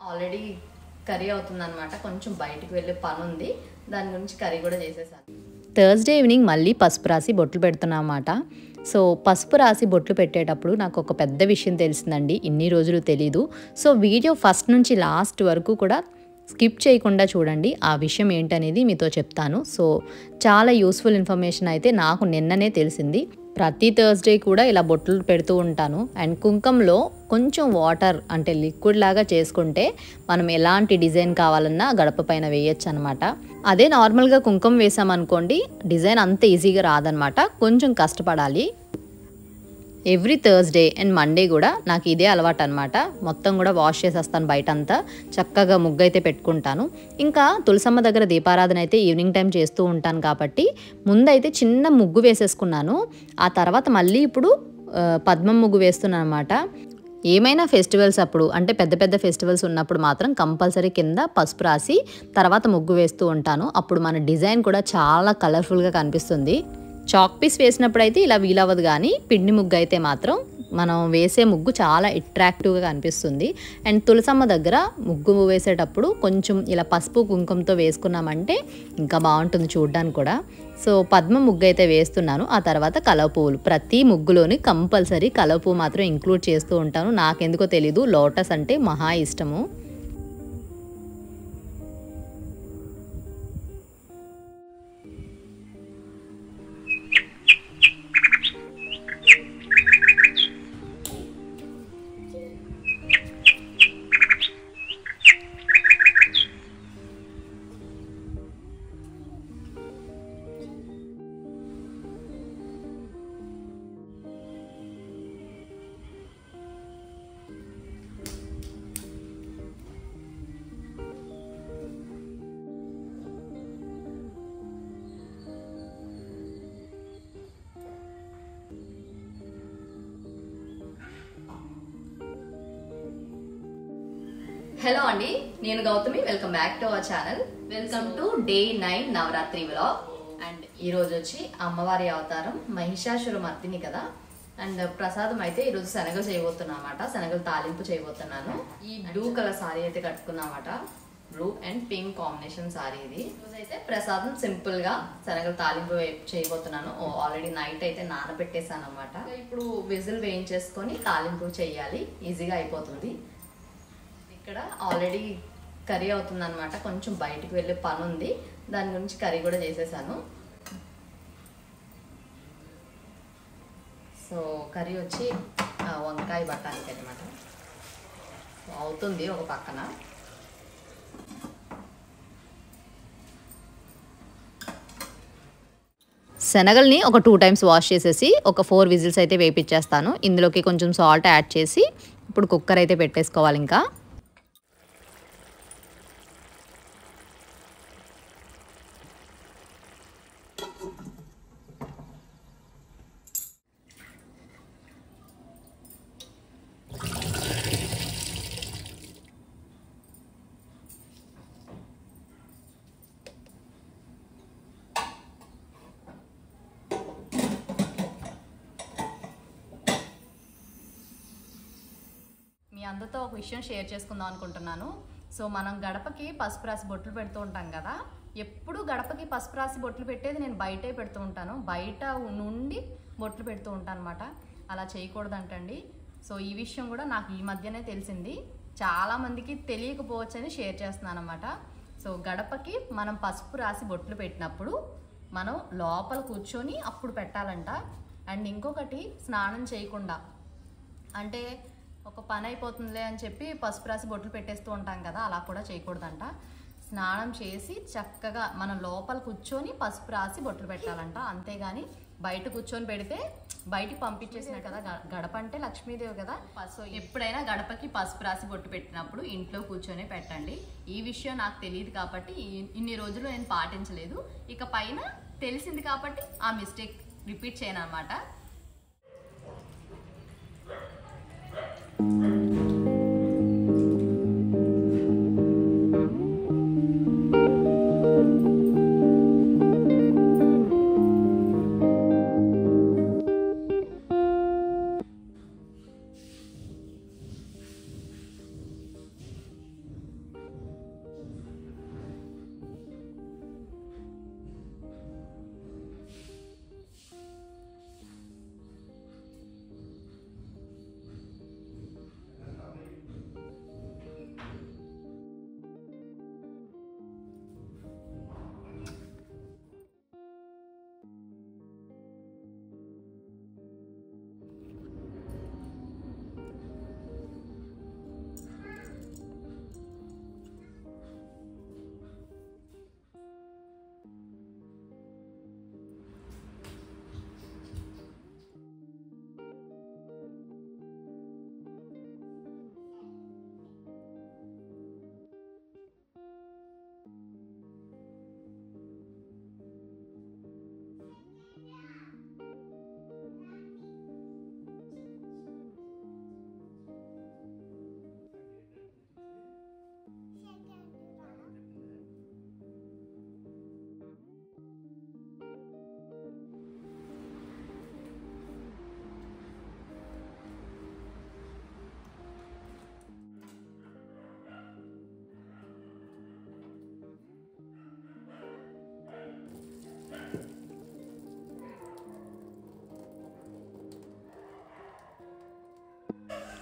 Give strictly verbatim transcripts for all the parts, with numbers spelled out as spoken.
Already curry అవుతుందన్నమాట. కొంచెం బయటికి వెళ్ళే పని ఉంది, దాని గురించి కర్రీ కూడా చేసేసాను. థర్స్డే ఈవినింగ్ మళ్ళీ పసుపు రాసి బొట్లు పెడుతున్నాం అన్నమాట. సో పసుపు రాసి బొట్లు పెట్టేటప్పుడు నాకు ఒక పెద్ద విషయం తెలిసిందండి, ఇన్ని రోజులు తెలీదు. సో వీడియో ఫస్ట్ నుంచి లాస్ట్ వరకు కూడా స్కిప్ చేయకుండా చూడండి, ఆ విషయం ఏంటనేది మీతో చెప్తాను. సో చాలా యూస్ఫుల్ ఇన్ఫర్మేషన్ అయితే నాకు నిన్ననే తెలిసింది. ప్రతి థర్స్డే కూడా ఇలా బొట్లు పెడుతూ ఉంటాను. అండ్ కుంకంలో కొంచెం వాటర్ అంటే లిక్విడ్ లాగా చేసుకుంటే మనం ఎలాంటి డిజైన్ కావాలన్నా గడప పైన వేయచ్చు అనమాట. అదే నార్మల్గా కుంకుమ వేసామనుకోండి డిజైన్ అంత ఈజీగా రాదనమాట, కొంచెం కష్టపడాలి. ఎవ్రీ థర్స్డే అండ్ మండే కూడా నాకు ఇదే అలవాటు అనమాట. మొత్తం కూడా వాష్ చేసేస్తాను, బయట అంతా చక్కగా ముగ్గు అయితే పెట్టుకుంటాను. ఇంకా తులసమ్మ దగ్గర దీపారాధన అయితే ఈవినింగ్ టైం చేస్తూ ఉంటాను కాబట్టి ముందైతే చిన్న ముగ్గు వేసేసుకున్నాను. ఆ తర్వాత మళ్ళీ ఇప్పుడు పద్మం ముగ్గు వేస్తున్నాను అనమాట. ఏమైనా ఫెస్టివల్స్ అప్పుడు అంటే పెద్ద పెద్ద ఫెస్టివల్స్ ఉన్నప్పుడు మాత్రం కంపల్సరీ కింద పసుపు రాసి తర్వాత ముగ్గు వేస్తూ ఉంటాను. అప్పుడు మన డిజైన్ కూడా చాలా కలర్ఫుల్గా కనిపిస్తుంది. చాక్ పీస్ వేసినప్పుడు అయితే ఇలా వీలవ్వదు, కానీ పిండి ముగ్గు అయితే మాత్రం మనం వేసే ముగ్గు చాలా అట్రాక్టివ్గా కనిపిస్తుంది. అండ్ తులసమ్మ దగ్గర ముగ్గు వేసేటప్పుడు కొంచెం ఇలా పసుపు కుంకుమతో వేసుకున్నామంటే ఇంకా బాగుంటుంది చూడడానికి కూడా. సో పద్మ ముగ్గు అయితే వేస్తున్నాను. ఆ తర్వాత కలవ పువ్వులు, ప్రతి ముగ్గులోని కంపల్సరీ కలవ పువ్వు మాత్రం ఇంక్లూడ్ చేస్తూ ఉంటాను. నాకెందుకో తెలీదు, లోటస్ అంటే మహా ఇష్టము. హలో అండి, నేను Gautami. Welcome back to our channel. Welcome to day nine Navratri vlog. And ఈ రోజు వచ్చి అమ్మవారి అవతారం మహిషాసుర మర్దిని కదా. అండ్ ప్రసాదం అయితే ఈరోజు శనగలు చేయబోతున్నా అన్నమాట. శనగలు తాలింపు చేయబోతున్నాను. ఈ బ్లూ కలర్ సారీ అయితే కట్టుకున్నామాట, blue and pink combination sari ఇది. ఈరోజు అయితే ప్రసాదం సింపుల్ గా శనగలు తాలింపు చేయబోతున్నాను. ఆల్రెడీ నైట్ అయితే నానబెట్టేసాను అనమాట. ఇప్పుడు విజిల్ వేయించేసుకొని తాలింపు చేయాలి, ఈజీగా అయిపోతుంది. ఇక్కడ ఆల్రెడీ కర్రీ అవుతుందన్నమాట. కొంచెం బయటికి వెళ్ళే పని ఉంది, దాని గురించి కర్రీ కూడా చేసేసాను. సో కర్రీ వచ్చి వంకాయ బఠానీకి అనమాట. అవుతుంది ఒక పక్కన. శనగల్ని ఒక టూ టైమ్స్ వాష్ చేసేసి ఒక ఫోర్ విజిల్స్ అయితే వేపించేస్తాను. ఇందులోకి కొంచెం సాల్ట్ యాడ్ చేసి ఇప్పుడు కుక్కర్ అయితే పెట్టేసుకోవాలి. ఇంకా అందరితో ఒక విషయం షేర్ చేసుకుందాం అనుకుంటున్నాను. సో మనం గడపకి పసుపు రాసి బొట్లు పెడుతూ ఉంటాం కదా. ఎప్పుడు గడపకి పసుపు రాసి బొట్లు పెట్టేది నేను బయటే పెడుతూ ఉంటాను, బయట నుండి బొట్లు పెడుతూ ఉంటాను అనమాట. అలా చేయకూడదంటండి. సో ఈ విషయం కూడా నాకు ఈ మధ్యనే తెలిసింది, చాలా మందికి తెలియకపోవచ్చని షేర్ చేస్తున్నాను అనమాట. సో గడపకి మనం పసుపు రాసి బొట్లు పెట్టినప్పుడు మనం లోపల కూర్చొని అప్పుడు పెట్టాలంట. అండ్ ఇంకొకటి, స్నానం చేయకుండా, అంటే ఒక పని అయిపోతుందిలే అని చెప్పి పసుపు రాసి బొట్లు పెట్టేస్తూ ఉంటాం కదా, అలా కూడా చేయకూడదంట. స్నానం చేసి చక్కగా మనం లోపల కూర్చొని పసుపు రాసి బొట్లు పెట్టాలంట. అంతేగాని బయట కూర్చొని పెడితే బయటికి పంపించేసిన కదా. గడప అంటే లక్ష్మీదేవి కదా. సో ఎప్పుడైనా గడపకి పసుపు రాసి బొట్టు పెట్టినప్పుడు ఇంట్లో కూర్చొని పెట్టండి. ఈ విషయం నాకు తెలియదు కాబట్టి ఇన్ని రోజులు నేను పాటించలేదు. ఇక పైన తెలిసింది కాబట్టి ఆ మిస్టేక్ రిపీట్ చేయను అన్నమాట.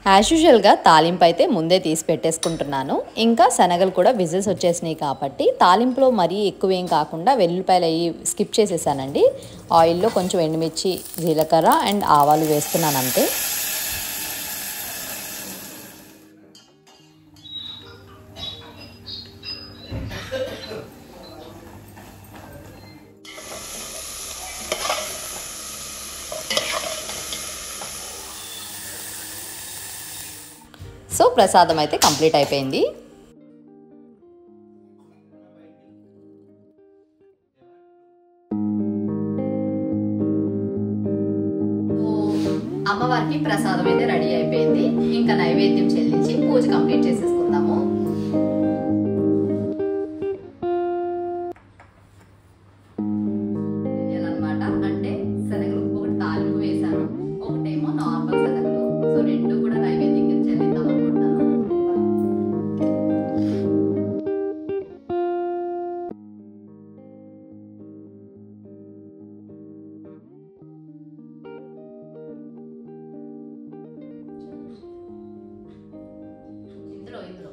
యాజ్ యూజువల్గా తాలింపు అయితే ముందే తీసి పెట్టేసుకుంటున్నాను. ఇంకా శనగలు కూడా విజిల్స్ వచ్చేసినాయి కాబట్టి తాలింపులో మరీ ఎక్కువ ఏం కాకుండా వెల్లుల్లిపాయలు అవి స్కిప్ చేసేసానండి. ఆయిల్లో కొంచెం ఎండుమిర్చి, జీలకర్ర అండ్ ఆవాలు వేస్తున్నాను అంతే. సో ప్రసాదం అయితే కంప్లీట్ అయిపోయింది. అమ్మవారికి ప్రసాదం అయితే రెడీ అయిపోయింది. ఇంకా నైవేద్యం చెల్లించి పూజ కంప్లీట్ చేసేసుకుందాము. అన్నమాట అంటే శనగలు ఒకటి తాలింపు వేసాను, ఒకటేమో నార్మల్ శనగలు. సో రెండు కూడా నైవేద్యం చెల్లిద్దాం అనుకుంటున్నాను. ఇందులో ఇందులో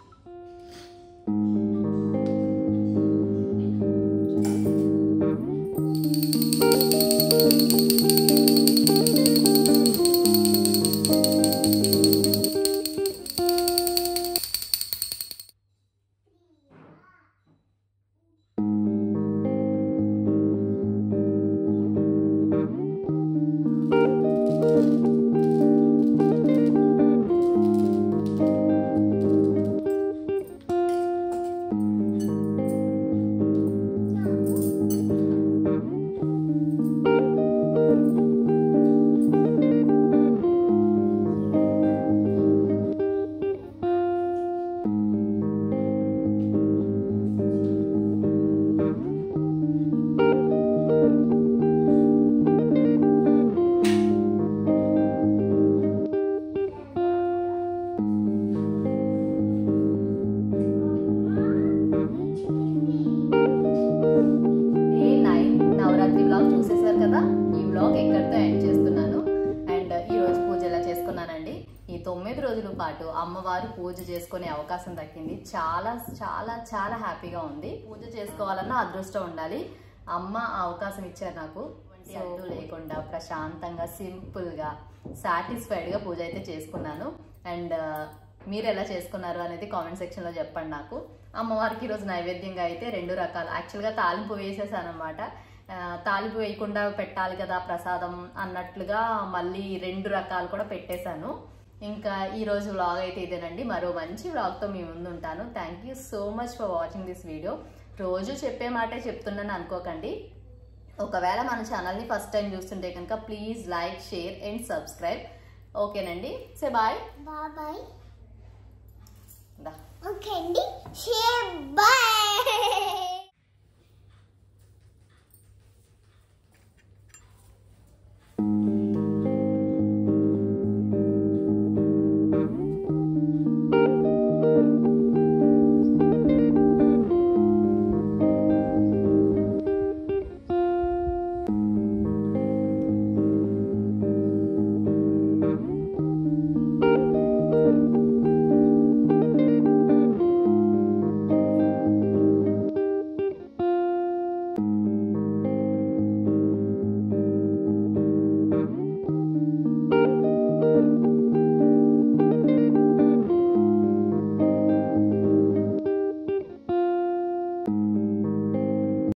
నవరాత్రి వ్లాగ్ చూసేసారు కదా. ఈ వ్లాగ్ ఎక్కడితో ఎండ్ చేస్తున్నాను. అండ్ ఈ రోజు పూజ ఎలా చేసుకున్నానండి. ఈ తొమ్మిది రోజుల పాటు అమ్మవారు పూజ చేసుకునే అవకాశం దక్కింది. చాలా చాలా చాలా హ్యాపీగా ఉంది. పూజ చేసుకోవాలన్నా అదృష్టం ఉండాలి. అమ్మ ఆ అవకాశం ఇచ్చారు నాకు. అడ్డు లేకుండా ప్రశాంతంగా సింపుల్గా సాటిస్ఫైడ్గా పూజ అయితే చేసుకున్నాను. అండ్ మీరు ఎలా చేసుకున్నారు అనేది కామెంట్ సెక్షన్లో చెప్పండి నాకు. అమ్మవారికి ఈరోజు నైవేద్యంగా అయితే రెండు రకాలు, యాక్చువల్గా తాలింపు వేసేసాను అనమాట. తాలింపు వేయకుండా పెట్టాలి కదా ప్రసాదం అన్నట్లుగా మళ్ళీ రెండు రకాలు కూడా పెట్టేశాను. ఇంకా ఈరోజు వ్లాగ్ అయితే ఇదేనండి. మరో మంచి వ్లాగ్తో మీ ముందు ఉంటాను. Thank you so much for watching this video. రోజు చెప్పే మాటే చెప్తున్నాను అనుకోకండి. ఒకవేళ మన ఛానల్ని ఫస్ట్ టైం చూస్తుంటే కనుక please like, share and subscribe. ఓకేనండి. Say bye bye. దా ఓకే అండి. షేర్